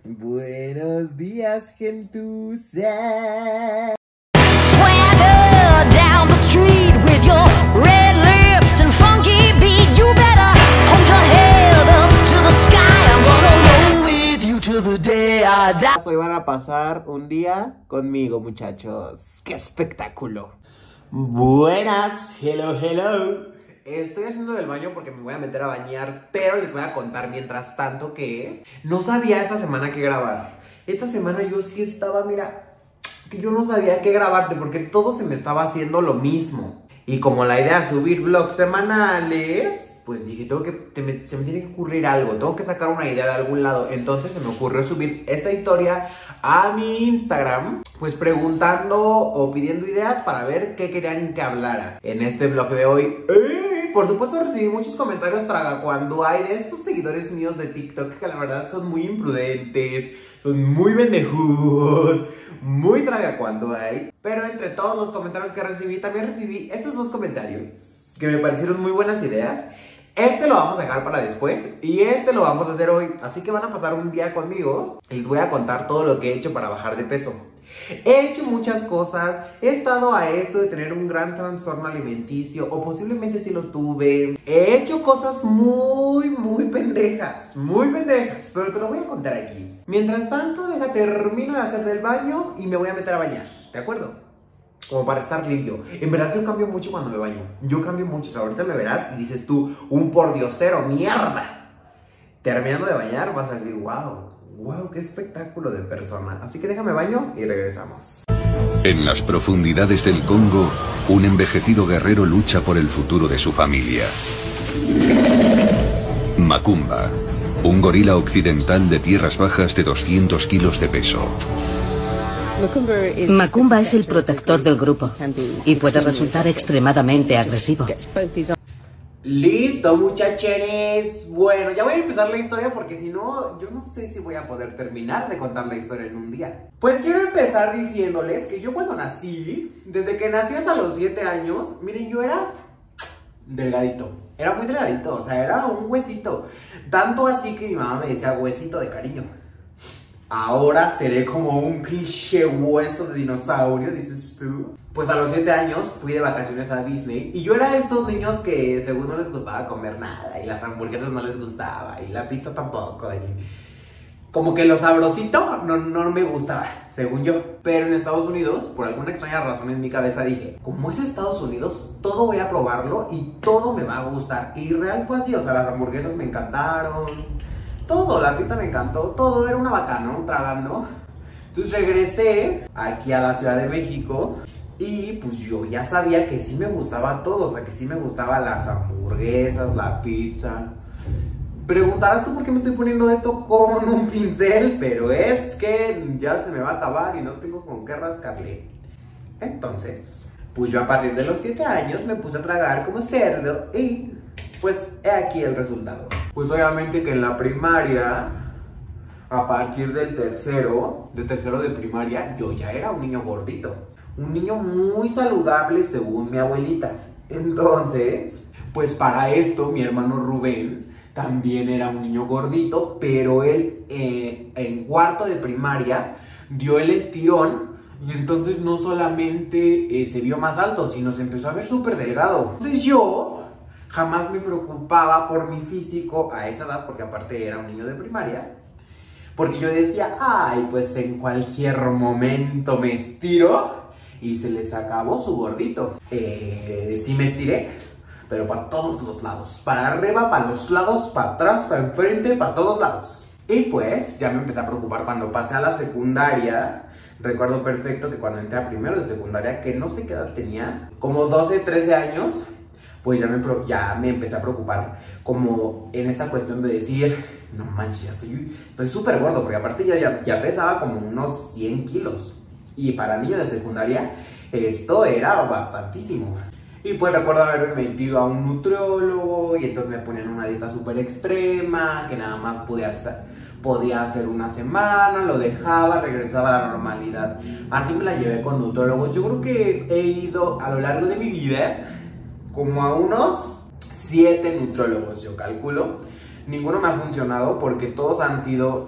Buenos días, gentuza. Swagger down the street with your red lips and funky beat. You better hold your head up to the sky. I'm gonna roll with you till the day I die. Hoy van a pasar un día conmigo, muchachos. ¡Qué espectáculo! Buenas, hello. Estoy haciendo el baño porque me voy a meter a bañar, pero les voy a contar mientras tanto que no sabía esta semana qué grabar. Esta semana yo sí estaba, mira, que yo no sabía qué grabarte porque todo se me estaba haciendo lo mismo. Y como la idea es subir vlogs semanales, pues dije, se me tiene que ocurrir algo, tengo que sacar una idea de algún lado. Entonces se me ocurrió subir esta historia a mi Instagram, pues preguntando o pidiendo ideas para ver qué querían que hablara en este vlog de hoy. Por supuesto recibí muchos comentarios cuando hay de estos seguidores míos de TikTok que la verdad son muy imprudentes, son muy pendejudos, muy cuando hay. Pero entre todos los comentarios que recibí, también recibí esos dos comentarios que me parecieron muy buenas ideas. Este lo vamos a dejar para después y este lo vamos a hacer hoy. Así que van a pasar un día conmigo y les voy a contar todo lo que he hecho para bajar de peso. He hecho muchas cosas, he estado a esto de tener un gran trastorno alimenticio, o posiblemente sí lo tuve. He hecho cosas muy pendejas, pero te lo voy a contar aquí. Mientras tanto, termino de hacer del baño y me voy a meter a bañar, ¿de acuerdo? Como para estar limpio. En verdad yo cambio mucho cuando me baño. Yo cambio mucho, o sea, ahorita me verás y dices tú, un pordiosero, mierda. Terminando de bañar vas a decir, wow, qué espectáculo de persona. Así que déjame baño y regresamos. En las profundidades del Congo, un envejecido guerrero lucha por el futuro de su familia. Macumba, un gorila occidental de tierras bajas de 200 kilos de peso. Macumba es el protector del grupo y puede resultar extremadamente agresivo. Listo, muchacheres. Bueno, ya voy a empezar la historia porque si no, yo no sé si voy a poder terminar de contar la historia en un día. Pues quiero empezar diciéndoles que yo cuando nací, desde que nací hasta los 7 años, miren, yo era delgadito. Era muy delgadito, o sea, era un huesito. Tanto así que mi mamá me decía huesito de cariño. Ahora seré como un pinche hueso de dinosaurio, dices tú. Pues a los 7 años fui de vacaciones a Disney y yo era de estos niños que según no les gustaba comer nada y las hamburguesas no les gustaba y la pizza tampoco. Y como que lo sabrosito no me gustaba, según yo. Pero en Estados Unidos, por alguna extraña razón en mi cabeza dije, como es Estados Unidos, todo voy a probarlo y todo me va a gustar. Y real fue así, o sea, las hamburguesas me encantaron. Todo, la pizza me encantó, todo era una vaca, ¿no? Tragando. Entonces regresé aquí a la Ciudad de México y pues yo ya sabía que sí me gustaba todo, o sea, que sí me gustaban las hamburguesas, la pizza. Preguntarás tú por qué me estoy poniendo esto con un pincel, pero es que ya se me va a acabar y no tengo con qué rascarle. Entonces, pues yo a partir de los 7 años me puse a tragar como cerdo y pues he aquí el resultado. Pues obviamente que en la primaria, a partir del tercero de primaria, yo ya era un niño gordito. Un niño muy saludable según mi abuelita. Entonces, pues para esto mi hermano Rubén también era un niño gordito, pero él en cuarto de primaria dio el estirón y entonces no solamente se vio más alto, sino se empezó a ver súper delgado. Entonces yo jamás me preocupaba por mi físico a esa edad, porque aparte era un niño de primaria, porque yo decía, ay, pues en cualquier momento me estiro y se les acabó su gordito. Sí me estiré, pero para todos los lados, para arriba, para los lados, para atrás, para enfrente, para todos lados. Y pues ya me empecé a preocupar cuando pasé a la secundaria. Recuerdo perfecto que cuando entré a primero de secundaria, que no sé qué edad tenía, como 12, 13 años, pues ya me empecé a preocupar como en esta cuestión de decir, no manches, estoy súper gordo, porque aparte ya pesaba como unos 100 kilos. Y para niño de secundaria, esto era bastantísimo. Y pues recuerdo haberme metido a un nutriólogo y entonces me ponían una dieta súper extrema, que nada más podía hacer una semana, lo dejaba, regresaba a la normalidad. Así me la llevé con nutriólogos. Yo creo que he ido a lo largo de mi vida como a unos 7 nutriólogos, yo calculo. Ninguno me ha funcionado porque todos han sido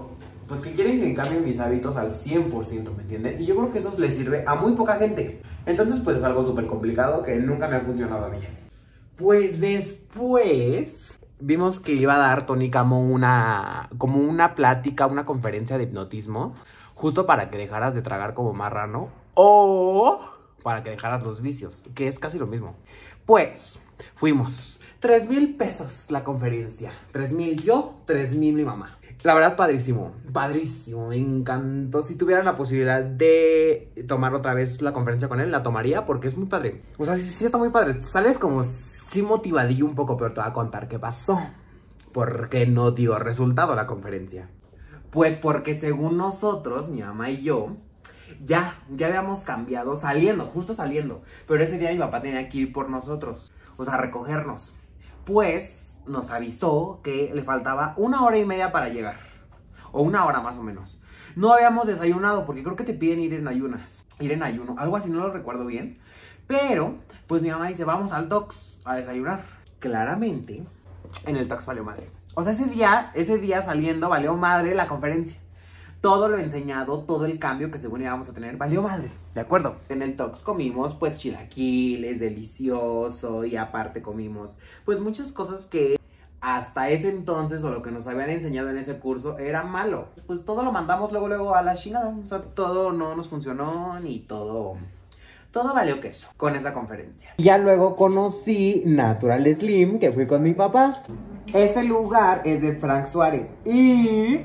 pues que quieren que cambien mis hábitos al 100%, ¿me entienden? Y yo creo que eso les sirve a muy poca gente. Entonces pues es algo súper complicado que nunca me ha funcionado a mí. Pues después vimos que iba a dar Tony como una plática, una conferencia de hipnotismo, justo para que dejaras de tragar como marrano o para que dejaras los vicios, que es casi lo mismo. Pues fuimos, 3,000 pesos la conferencia, 3,000 yo, 3,000 mi mamá. La verdad, padrísimo, padrísimo, me encantó. Si tuviera la posibilidad de tomar otra vez la conferencia con él, la tomaría porque es muy padre. O sea, sí está muy padre, sales como sí motivadillo un poco, pero te voy a contar qué pasó. ¿Por qué no dio resultado la conferencia? Pues porque según nosotros, mi mamá y yo, ya habíamos cambiado justo saliendo. Pero ese día mi papá tenía que ir por nosotros, o sea, recogernos. Pues nos avisó que le faltaba 1h30 para llegar, o 1 hora más o menos. No habíamos desayunado porque creo que te piden ir en ayuno, algo así, no lo recuerdo bien. Pero, pues mi mamá dice, vamos al Tox a desayunar. Claramente, en el Tox valió madre. O sea, ese día saliendo valió madre la conferencia. Todo lo enseñado, todo el cambio que según íbamos a tener, valió madre, ¿de acuerdo? En el Tox comimos pues chilaquiles, delicioso, y aparte comimos pues muchas cosas que hasta ese entonces, o lo que nos habían enseñado en ese curso, era malo. Pues todo lo mandamos luego a la chingada, o sea, todo no nos funcionó, ni todo valió queso con esa conferencia. Ya luego conocí Natural Slim, que fui con mi papá. Ese lugar es de Frank Suárez y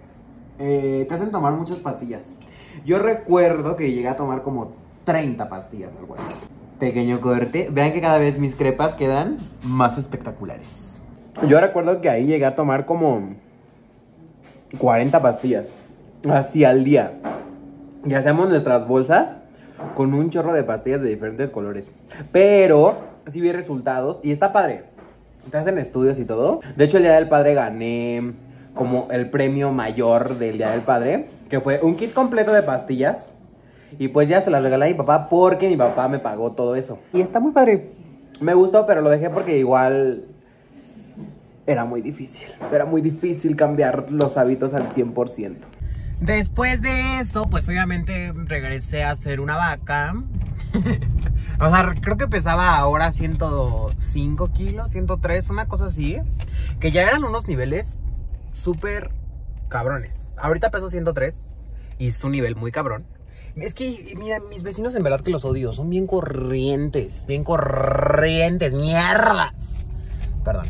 te hacen tomar muchas pastillas. Yo recuerdo que llegué a tomar como 30 pastillas, algo así. Pequeño corte. Vean que cada vez mis crepas quedan más espectaculares. Yo recuerdo que ahí llegué a tomar como 40 pastillas, así al día. Y hacíamos nuestras bolsas con un chorro de pastillas de diferentes colores. Pero sí vi resultados y está padre. Te hacen estudios y todo. De hecho, el Día del Padre gané como el premio mayor del Día del Padre, que fue un kit completo de pastillas. Y pues ya se las regalé a mi papá porque mi papá me pagó todo eso. Y está muy padre. Me gustó, pero lo dejé porque igual era muy difícil cambiar los hábitos al 100%. Después de eso, pues obviamente regresé a hacer una vaca. O sea, creo que pesaba ahora 105 kilos, 103, una cosa así. Que ya eran unos niveles súper cabrones. Ahorita peso 103 y es un nivel muy cabrón. Es que, mira, mis vecinos en verdad que los odio. Son bien corrientes, mierdas. Perdón.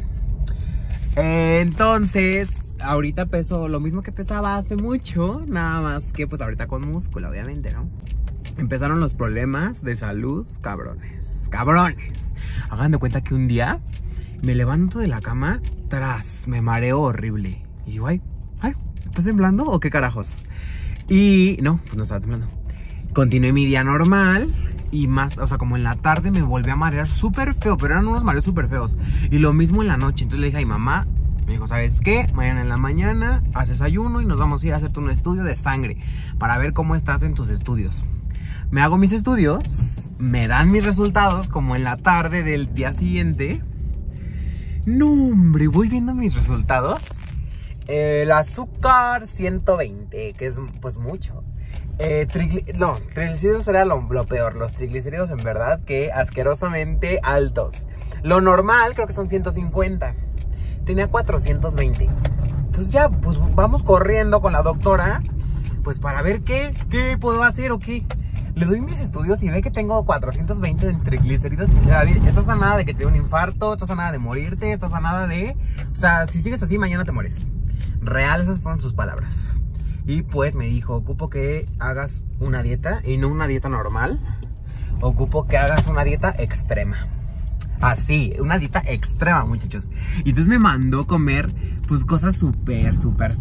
Entonces, ahorita peso lo mismo que pesaba hace mucho. Nada más que pues ahorita con músculo, obviamente, ¿no? Empezaron los problemas de salud, cabrones. Hagan de cuenta que un día me levanto de la cama, me mareo horrible. Y digo, ay, ¿estás temblando o qué carajos? Y no, pues no estaba temblando. Continué mi día normal y más, o sea, como en la tarde me volví a marear súper feo, pero eran unos mareos súper feos. Y lo mismo en la noche. Entonces le dije a mi mamá, me dijo, ¿sabes qué? Mañana en la mañana haces ayuno y nos vamos a ir a hacerte un estudio de sangre para ver cómo estás en tus estudios. Me hago mis estudios, me dan mis resultados como en la tarde del día siguiente. No, hombre, voy viendo mis resultados. El azúcar 120, que es pues mucho. Triglicéridos era lo peor. Los triglicéridos en verdad que asquerosamente altos. Lo normal creo que son 150. Tenía 420. Entonces ya, pues vamos corriendo con la doctora, pues para ver qué puedo hacer o qué. Le doy mis estudios y ve que tengo 420 en triglicéridos. Y me dice, David, estás a nada de que te dé un infarto, estás a nada de morirte, estás a nada de... O sea, si sigues así, mañana te mueres. Real, esas fueron sus palabras. Y pues me dijo, ocupo que hagas una dieta y no una dieta normal. Ocupo que hagas una dieta extrema. Así, una dieta extrema, muchachos. Y entonces me mandó comer, pues, cosas súper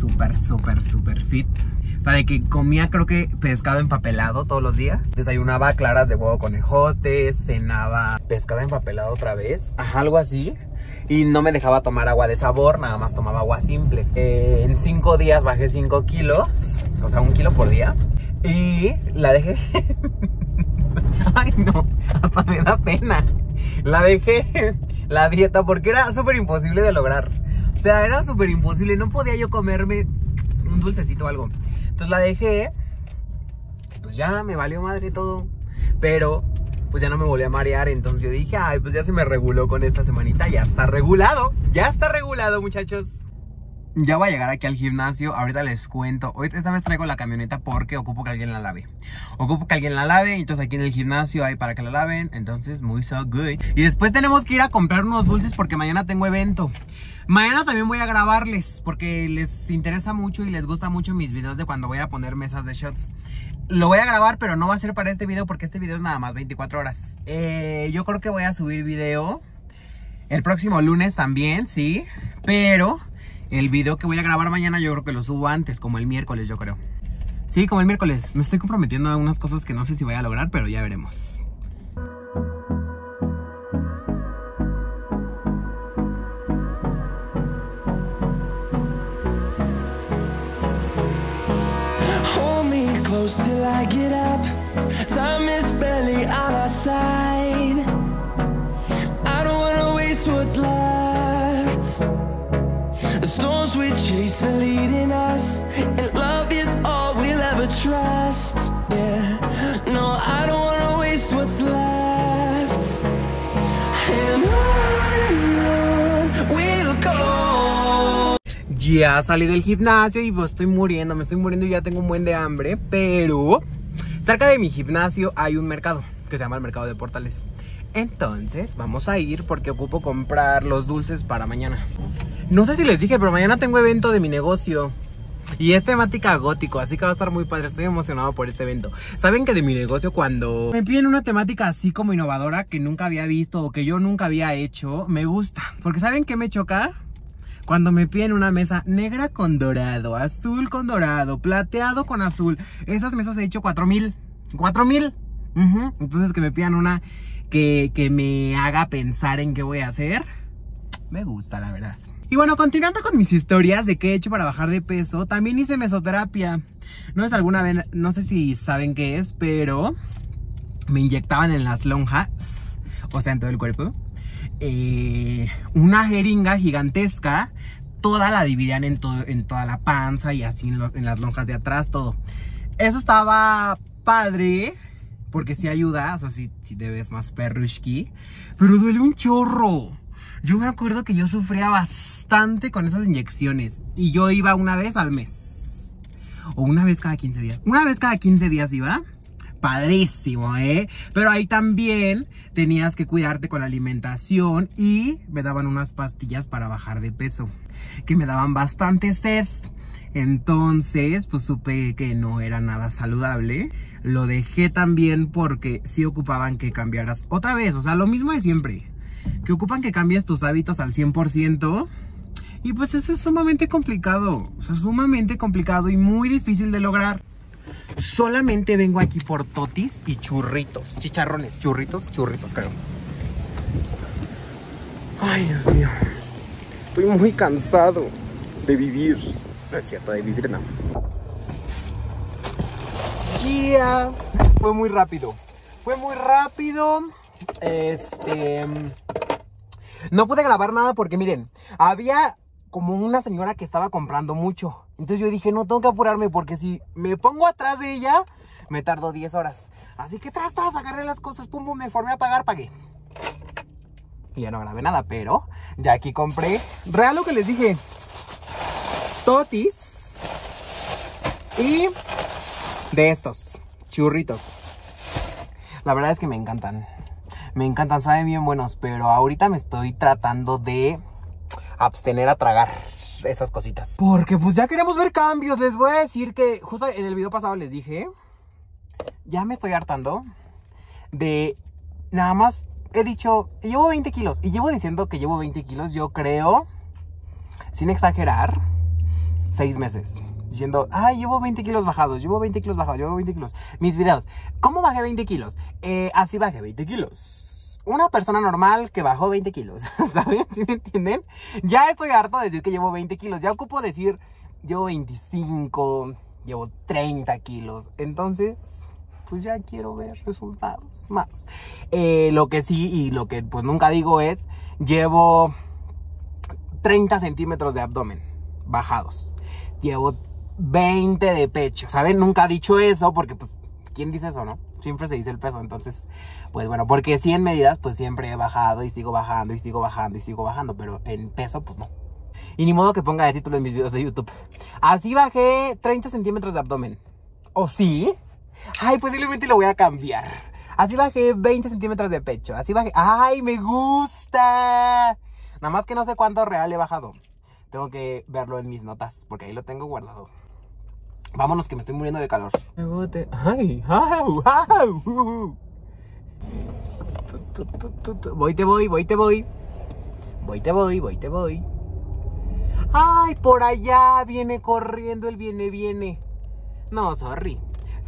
fit. O sea, de que comía, creo que, pescado empapelado todos los días. Desayunaba claras de huevo con ejotes. Cenaba pescado empapelado otra vez. Ajá, algo así. Y no me dejaba tomar agua de sabor, nada más tomaba agua simple. En 5 días bajé 5 kilos. O sea, 1 kilo por día. Y la dejé. Ay, no, hasta me da pena. La dejé, la dieta, porque era súper imposible de lograr. O sea, era súper imposible. No podía yo comerme un dulcecito o algo. Entonces la dejé. Pues ya me valió madre todo. Pero pues ya no me volví a marear. Entonces yo dije, ay, pues ya se me reguló con esta semanita. Ya está regulado. Ya está regulado, muchachos. Ya voy a llegar aquí al gimnasio. Ahorita les cuento. Esta vez traigo la camioneta porque ocupo que alguien la lave. Ocupo que alguien la lave. Entonces aquí en el gimnasio hay para que la laven. Entonces muy so good. Y después tenemos que ir a comprar unos dulces porque mañana tengo evento. Mañana también voy a grabarles porque les interesa mucho y les gusta mucho mis videos de cuando voy a poner mesas de shots. Lo voy a grabar, pero no va a ser para este video porque este video es nada más 24 horas. Yo creo que voy a subir video el próximo lunes también, sí. Pero el video que voy a grabar mañana yo creo que lo subo antes, como el miércoles yo creo. Sí, como el miércoles. Me estoy comprometiendo a unas cosas que no sé si voy a lograr, pero ya veremos. Close till I get up. Time is barely on our side. I don't wanna waste what's left. The storms we chase are leading us, and love is all we'll ever trust. Yeah, no, I don't wanna waste what's left. And on we'll go. Ya salí del gimnasio y pues estoy muriendo, me estoy muriendo y ya tengo un buen de hambre. Pero cerca de mi gimnasio hay un mercado que se llama el Mercado de Portales. Entonces vamos a ir porque ocupo comprar los dulces para mañana. No sé si les dije, pero mañana tengo evento de mi negocio. Y es temática gótico, así que va a estar muy padre. Estoy emocionado por este evento. Saben que de mi negocio, cuando me piden una temática así como innovadora que nunca había visto o que yo nunca había hecho, me gusta. Porque ¿saben qué me choca? Cuando me piden una mesa negra con dorado, azul con dorado, plateado con azul. Esas mesas he hecho 4000. 4000. Entonces que me pidan una que me haga pensar en qué voy a hacer. Me gusta, la verdad. Y bueno, continuando con mis historias de qué he hecho para bajar de peso, también hice mesoterapia. No es alguna vez, no sé si saben qué es, pero me inyectaban en las lonjas, o sea, en todo el cuerpo, una jeringa gigantesca. Toda la dividían en toda la panza y así en las lonjas de atrás, todo. Eso estaba padre, porque sí ayuda, o sea, sí te ves más perrushki, pero duele un chorro. Yo me acuerdo que yo sufría bastante con esas inyecciones y yo iba una vez al mes. O una vez cada 15 días. Una vez cada 15 días iba. Padrísimo, pero ahí también tenías que cuidarte con la alimentación y me daban unas pastillas para bajar de peso que me daban bastante sed. Entonces pues supe que no era nada saludable. Lo dejé también porque sí ocupaban que cambiaras otra vez, o sea, lo mismo de siempre, que ocupan que cambies tus hábitos al 100%. Y pues eso es sumamente complicado, o sea, sumamente complicado y muy difícil de lograr. Solamente vengo aquí por totis y churritos, chicharrones, churritos, creo. Ay, Dios mío. Estoy muy cansado de vivir. No es cierto, de vivir no. Yeah. Fue muy rápido. Fue muy rápido. No pude grabar nada porque miren, había como una señora que estaba comprando mucho. Entonces yo dije, no, tengo que apurarme porque si me pongo atrás de ella, me tardo 10 horas. Así que tras, agarré las cosas, pum, pum, me formé a pagar, pagué. Y ya no grabé nada, pero ya aquí compré, real lo que les dije, totis y de estos, churritos. La verdad es que me encantan, saben bien buenos, pero ahorita me estoy tratando de abstener a tragar esas cositas porque pues ya queremos ver cambios. Les voy a decir que justo en el video pasado les dije, ya me estoy hartando de nada más. He dicho, llevo 20 kilos y llevo diciendo que llevo 20 kilos, yo creo, sin exagerar, 6 meses diciendo, ay, llevo 20 kilos bajados, llevo 20 kilos bajados, llevo 20 kilos. Mis videos, ¿cómo bajé 20 kilos? Así bajé 20 kilos. Una persona normal que bajó 20 kilos, ¿saben? ¿Sí me entienden? Ya estoy harto de decir que llevo 20 kilos. Ya ocupo decir, llevo 25, llevo 30 kilos. Entonces, pues ya quiero ver resultados más. Lo que sí y lo que pues nunca digo es, llevo 30 centímetros de abdomen bajados. Llevo 20 de pecho, ¿saben? Nunca ha dicho eso porque, pues, ¿quién dice eso, no? Siempre se dice el peso, entonces, pues bueno, porque sí en medidas, pues siempre he bajado y sigo bajando y sigo bajando y sigo bajando, pero en peso, pues no. Y ni modo que ponga de título en mis videos de YouTube. Así bajé 30 centímetros de abdomen. ¿O sí? Ay, posiblemente lo voy a cambiar. Así bajé 20 centímetros de pecho. Así bajé... ¡Ay, me gusta! Nada más que no sé cuánto real he bajado. Tengo que verlo en mis notas, porque ahí lo tengo guardado. Vámonos, que me estoy muriendo de calor. ¡Ay! ¡Au! ¡Au! Voy, te voy, voy, te voy. Voy, te voy, voy, te voy. ¡Ay, por allá viene corriendo el viene! No, sorry.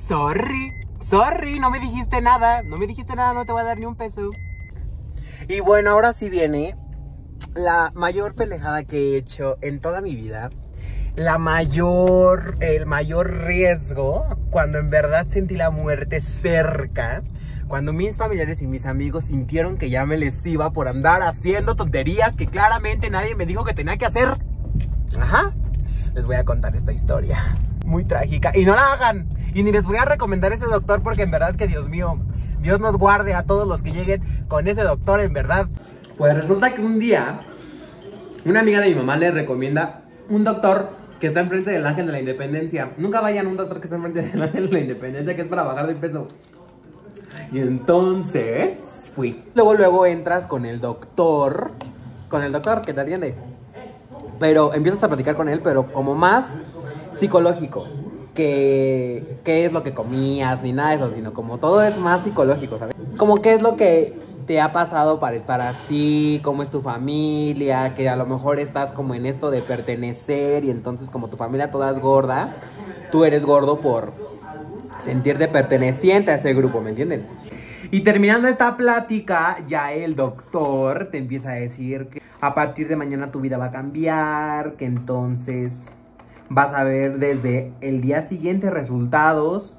Sorry, no me dijiste nada. No me dijiste nada, no te voy a dar ni un peso. Y bueno, ahora sí viene la mayor pendejada que he hecho en toda mi vida. El mayor riesgo, cuando en verdad sentí la muerte cerca. Cuando mis familiares y mis amigos sintieron que ya me les iba por andar haciendo tonterías que claramente nadie me dijo que tenía que hacer. Ajá, les voy a contar esta historia muy trágica. Y no la hagan. Y ni les voy a recomendar ese doctor porque en verdad que Dios mío, Dios nos guarde a todos los que lleguen con ese doctor en verdad. Pues resulta que un día una amiga de mi mamá le recomienda un doctor que está enfrente del Ángel de la Independencia. Nunca vayan a un doctor que está enfrente del Ángel de la Independencia, que es para bajar de peso. Y entonces fui. Luego entras con el doctor que te atiende. Pero empiezas a platicar con él, pero como más psicológico. Que qué es lo que comías, ni nada de eso, sino como todo es más psicológico, ¿sabes? Como qué es lo que te ha pasado para estar así, cómo es tu familia, que a lo mejor estás como en esto de pertenecer y entonces como tu familia toda es gorda, tú eres gordo por sentirte perteneciente a ese grupo, ¿me entienden? Y terminando esta plática, ya el doctor te empieza a decir que a partir de mañana tu vida va a cambiar, que entonces vas a ver desde el día siguiente resultados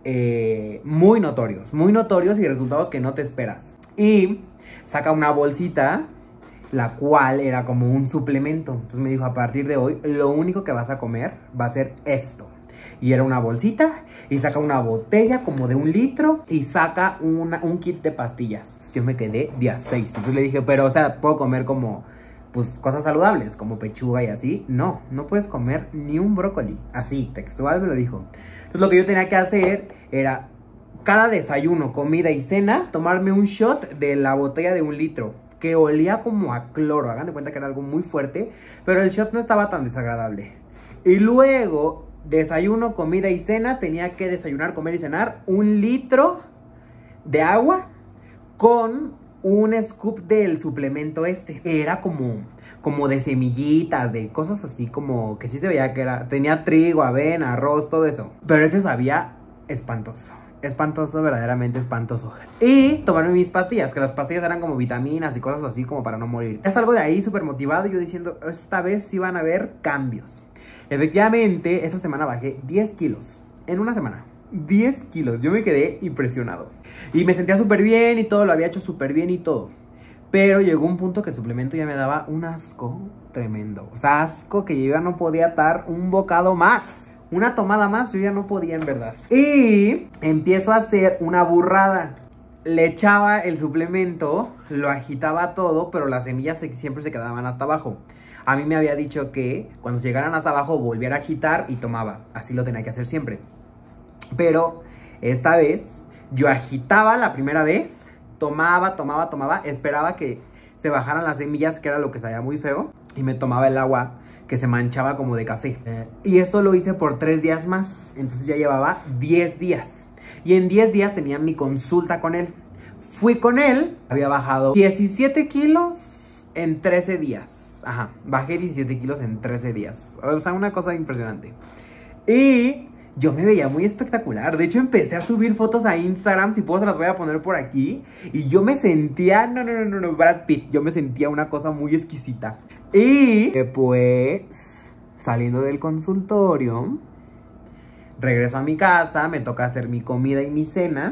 muy notorios y resultados que no te esperas. Y saca una bolsita, la cual era como un suplemento. Entonces me dijo, a partir de hoy, lo único que vas a comer va a ser esto. Y era una bolsita, y saca una botella como de 1 litro, y saca un kit de pastillas. Yo me quedé día 6. Entonces le dije, pero o sea, ¿puedo comer como pues cosas saludables, como pechuga y así? No, no puedes comer ni un brócoli. Así, textual me lo dijo. Entonces lo que yo tenía que hacer era, cada desayuno, comida y cena, tomarme un shot de la botella de 1 litro, que olía como a cloro. Hagan de cuenta que era algo muy fuerte, pero el shot no estaba tan desagradable. Y luego, desayuno, comida y cena, tenía que desayunar, comer y cenar 1 litro de agua con un scoop del suplemento este. Era como de semillitas, de cosas así, como que sí se veía que era, tenía trigo, avena, arroz, todo eso. Pero ese sabía espantoso. Espantoso, verdaderamente espantoso. Y tomarme mis pastillas, que las pastillas eran como vitaminas y cosas así como para no morir. Ya salgo de ahí súper motivado, yo diciendo, esta vez sí van a haber cambios. Efectivamente, esa semana bajé 10 kilos. En una semana, 10 kilos. Yo me quedé impresionado. Y me sentía súper bien y todo, lo había hecho súper bien y todo. Pero llegó un punto que el suplemento ya me daba un asco tremendo. O sea, asco que yo ya no podía dar un bocado más. Una tomada más, yo ya no podía en verdad. Y empiezo a hacer una burrada. Le echaba el suplemento, lo agitaba todo, pero las semillas siempre se quedaban hasta abajo. A mí me había dicho que cuando llegaran hasta abajo volviera a agitar y tomaba. Así lo tenía que hacer siempre. Pero esta vez yo agitaba la primera vez, tomaba, esperaba que se bajaran las semillas, que era lo que sabía muy feo, y me tomaba el agua que se manchaba como de café. Y eso lo hice por 3 días más. Entonces ya llevaba 10 días. Y en 10 días tenía mi consulta con él. Fui con él, había bajado 17 kilos en 13 días. Ajá, bajé 17 kilos en 13 días. O sea, una cosa impresionante. Y yo me veía muy espectacular. De hecho, empecé a subir fotos a Instagram. Si puedo, se las voy a poner por aquí. Y yo me sentía, no, Brad Pitt. Yo me sentía una cosa muy exquisita. Y después, saliendo del consultorio, regreso a mi casa, me toca hacer mi comida y mi cena.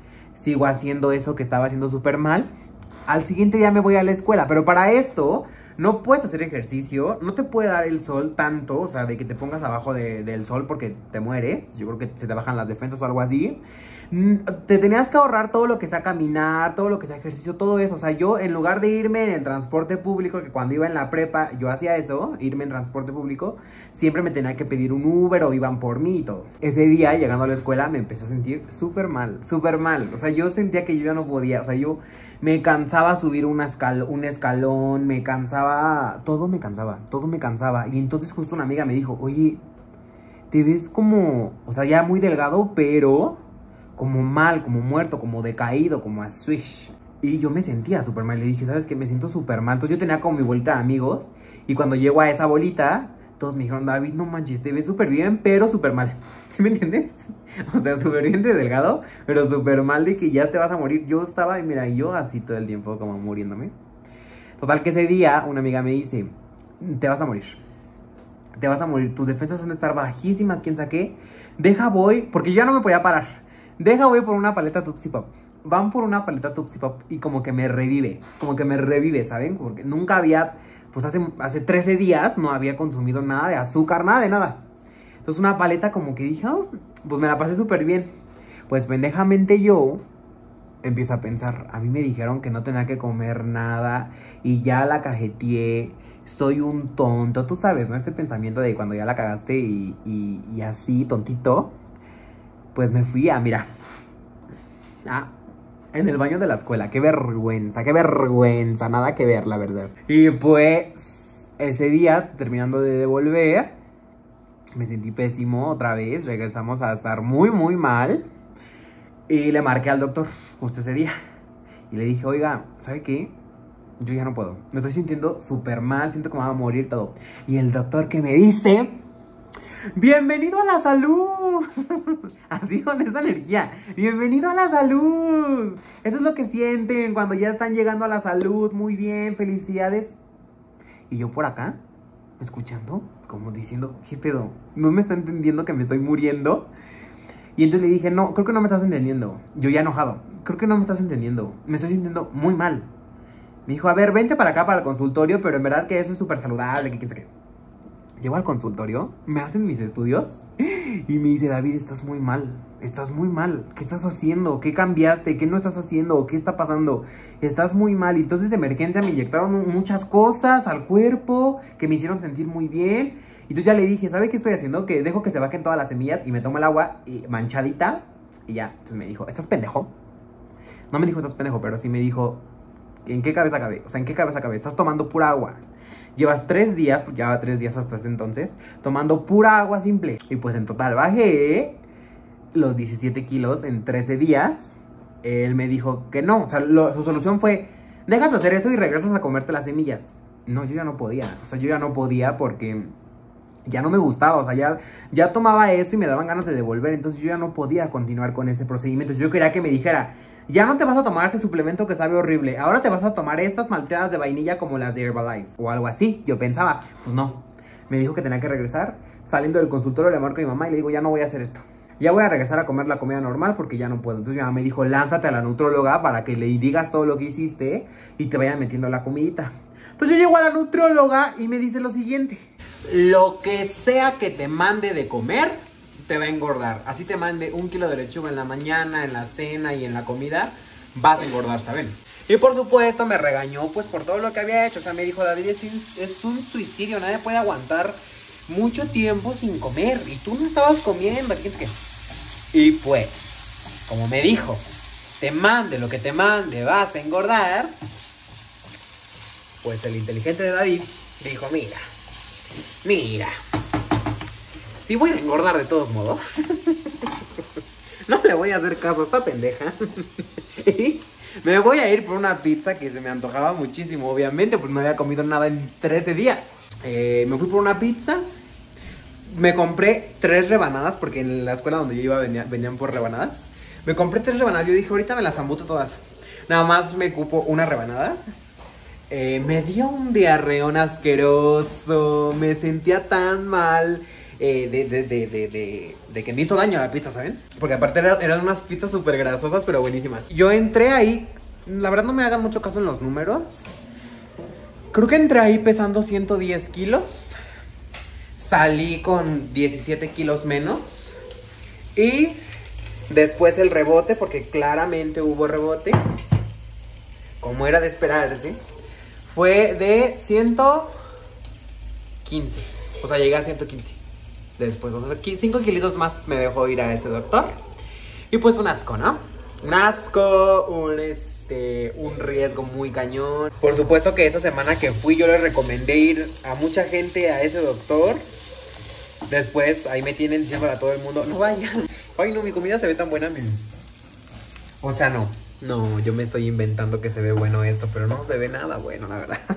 Sigo haciendo eso que estaba haciendo súper mal. Al siguiente día me voy a la escuela, pero para esto no puedes hacer ejercicio, no te puede dar el sol tanto, o sea, de que te pongas abajo del sol porque te mueres. Yo creo que se te bajan las defensas o algo así. Te tenías que ahorrar todo lo que sea caminar, todo lo que sea ejercicio, todo eso. O sea, yo en lugar de irme en el transporte público, que cuando iba en la prepa yo hacía eso, irme en transporte público, siempre me tenía que pedir un Uber o iban por mí y todo. Ese día, llegando a la escuela, me empecé a sentir súper mal, súper mal. O sea, yo sentía que yo ya no podía, o sea, yo me cansaba subir un escalón, me cansaba, todo me cansaba. Y entonces justo una amiga me dijo, oye, te ves como, o sea, ya muy delgado, pero como mal, como muerto, como decaído, como a swish. Y yo me sentía súper mal. Le dije, ¿sabes qué? Me siento súper mal. Entonces yo tenía como mi bolita de amigos. Y cuando llego a esa bolita, todos me dijeron, David, no manches, te ves súper bien, pero súper mal. ¿Sí me entiendes? O sea, súper bien de delgado, pero súper mal de que ya te vas a morir. Yo estaba, y mira, yo así todo el tiempo como muriéndome. Total que ese día una amiga me dice, te vas a morir. Te vas a morir. Tus defensas van a estar bajísimas, quién sabe qué. Deja voy, porque yo ya no me podía parar. Deja voy por una paleta Tootsie Pop. Van por una paleta Tootsie Pop y como que me revive, ¿saben? Porque nunca había, pues hace 13 días no había consumido nada de azúcar, nada de nada. Entonces una paleta como que dije, oh, pues me la pasé súper bien. Pues pendejamente yo empiezo a pensar, a mí me dijeron que no tenía que comer nada y ya la cajeteé, soy un tonto. Tú sabes, ¿no? Este pensamiento de cuando ya la cagaste y así, tontito. Pues me fui a, mira, en el baño de la escuela. Qué vergüenza, nada que ver, la verdad. Y pues, ese día, terminando de devolver, me sentí pésimo otra vez. Regresamos a estar muy, muy mal. Y le marqué al doctor justo ese día. Y le dije, oiga, ¿sabe qué? Yo ya no puedo. Me estoy sintiendo súper mal, siento que me va a morir todo. Y el doctor que me dice, ¡bienvenido a la salud! Así con esa energía. ¡Bienvenido a la salud! Eso es lo que sienten cuando ya están llegando a la salud. Muy bien, felicidades. Y yo por acá, escuchando, como diciendo, ¿qué pedo? ¿No me está entendiendo que me estoy muriendo? Y entonces le dije, no, creo que no me estás entendiendo. Yo ya enojado, creo que no me estás entendiendo. Me estoy sintiendo muy mal. Me dijo, a ver, vente para acá para el consultorio, pero en verdad que eso es súper saludable, que quién sabe qué. Llego al consultorio, me hacen mis estudios y me dice, David, estás muy mal, ¿qué estás haciendo? ¿Qué cambiaste? ¿Qué no estás haciendo? ¿Qué está pasando? Estás muy mal. Y entonces de emergencia me inyectaron muchas cosas al cuerpo que me hicieron sentir muy bien. Y entonces ya le dije, ¿sabe qué estoy haciendo? Que dejo que se bajen todas las semillas y me tomo el agua manchadita y ya. Entonces me dijo, ¿estás pendejo? No me dijo, ¿estás pendejo? Pero sí me dijo, ¿en qué cabeza cabe? O sea, ¿en qué cabeza cabe? Estás tomando pura agua. Llevas 3 días, porque llevaba 3 días hasta ese entonces, tomando pura agua simple. Y pues en total bajé los 17 kilos en 13 días. Él me dijo que no, o sea, su solución fue, dejas de hacer eso y regresas a comerte las semillas. No, yo ya no podía, o sea, yo ya no podía porque ya no me gustaba, o sea, ya tomaba eso y me daban ganas de devolver. Entonces yo ya no podía continuar con ese procedimiento. Yo quería que me dijera, ya no te vas a tomar este suplemento que sabe horrible, ahora te vas a tomar estas malteadas de vainilla como las de Herbalife o algo así. Yo pensaba, pues no. Me dijo que tenía que regresar. Saliendo del consultorio le marco a mi mamá y le digo, ya no voy a hacer esto. Ya voy a regresar a comer la comida normal porque ya no puedo. Entonces mi mamá me dijo, lánzate a la nutrióloga para que le digas todo lo que hiciste y te vayan metiendo la comidita. Entonces yo llego a la nutrióloga y me dice lo siguiente: lo que sea que te mande de comer te va a engordar. Así te mande 1 kilo de lechuga en la mañana, en la cena y en la comida, vas a engordar, ¿saben? Y por supuesto me regañó pues por todo lo que había hecho. O sea, me dijo, David, es un suicidio, nadie puede aguantar mucho tiempo sin comer. Y tú no estabas comiendo, ¿qué es que? Y pues, como me dijo, te mande lo que te mande, vas a engordar. Pues el inteligente de David dijo, mira, si voy a engordar de todos modos, no le voy a hacer caso a esta pendeja. Y me voy a ir por una pizza que se me antojaba muchísimo, obviamente, pues no había comido nada en 13 días. Me fui por una pizza. Me compré 3 rebanadas, porque en la escuela donde yo iba venían por rebanadas. Me compré 3 rebanadas, yo dije, ahorita me las zambuto todas. Nada más me cupo una rebanada. Me dio un diarreón asqueroso. Me sentía tan mal de que me hizo daño la pizza, ¿saben? Porque aparte eran unas pizzas súper grasosas, pero buenísimas. Yo entré ahí. La verdad no me hagan mucho caso en los números. Creo que entré ahí pesando 110 kilos. Salí con 17 kilos menos. Y después el rebote, porque claramente hubo rebote, como era de esperarse, fue de 115. O sea, llegué a 115. Después, o sea, 5 kilitos más me dejó ir a ese doctor. Y pues un asco, ¿no? Un asco, un riesgo muy cañón. Por supuesto que esa semana que fui yo le recomendé ir a mucha gente a ese doctor. Después ahí me tienen diciéndole a todo el mundo, no vayan. Ay no, mi comida se ve tan buena. O sea, no, yo me estoy inventando que se ve bueno esto, pero no se ve nada bueno, la verdad.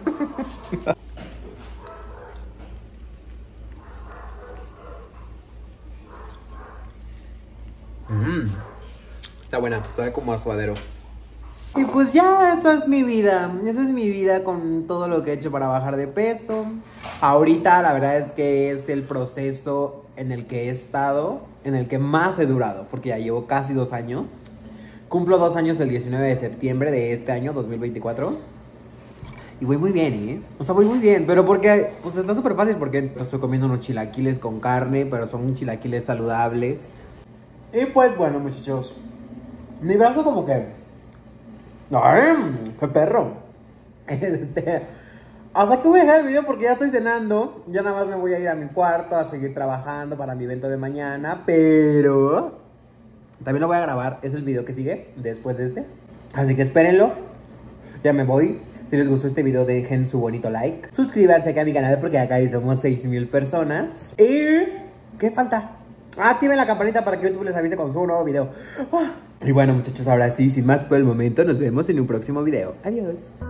Está buena, sabe como a suadero. Y pues ya, esa es mi vida. Esa es mi vida con todo lo que he hecho para bajar de peso. Ahorita la verdad es que es el proceso en el que he estado, en el que más he durado, porque ya llevo casi 2 años. Cumplo 2 años el 19 de septiembre de este año, 2024. Y voy muy bien, ¿eh? O sea, voy muy bien, pero porque, pues está súper fácil, porque estoy comiendo unos chilaquiles con carne, pero son chilaquiles saludables. Y pues bueno, muchachos, mi brazo como que... ¡Ay! ¡Qué perro! Hasta que voy a dejar el video porque ya estoy cenando. Ya nada más me voy a ir a mi cuarto a seguir trabajando para mi evento de mañana. Pero también lo voy a grabar. Es el video que sigue después de este. Así que espérenlo. Ya me voy. Si les gustó este video, dejen su bonito like. Suscríbanse aquí a mi canal porque acá somos 6,000 personas. ¿Y qué falta? Activen la campanita para que YouTube les avise cuando suba un nuevo video. Y bueno, muchachos, ahora sí, sin más por el momento, nos vemos en un próximo video. Adiós.